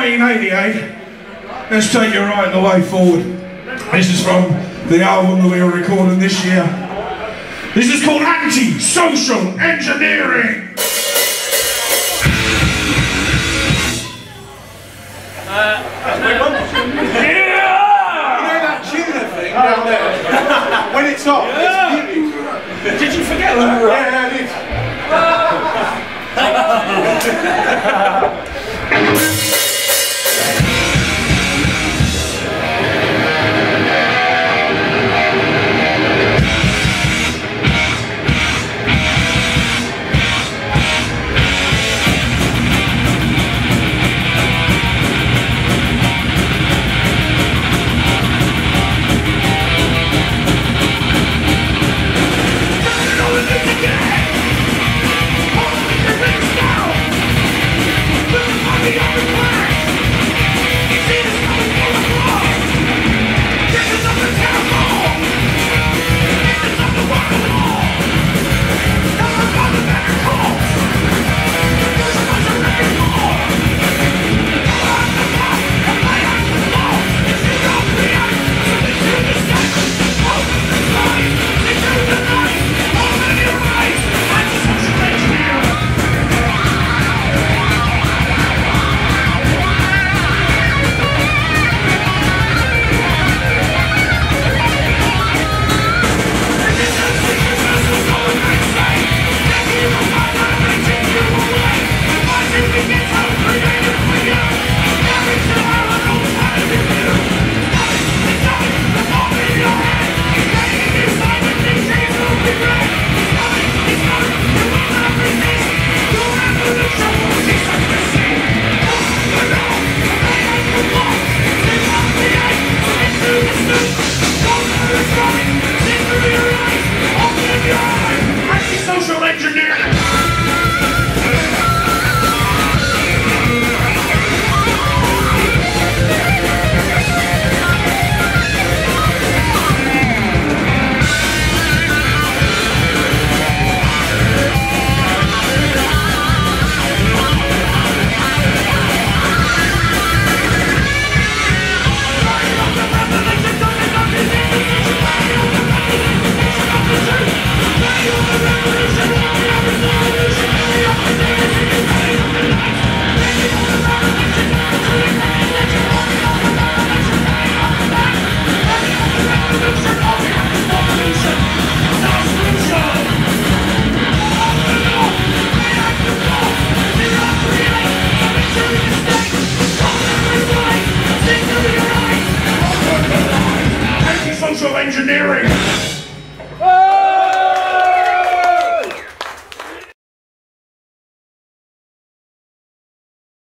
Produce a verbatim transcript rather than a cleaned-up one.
nineteen eighty-eight. Let's take you right the way forward. This is from the album that we are recording this year. This is called Anti-Social Engineering. Uh, yeah! You know that tuner thing down there? When it's on, Yeah. it's beautiful. Did you forget that? Yeah, I did. Anti-social engineering. Social engineering.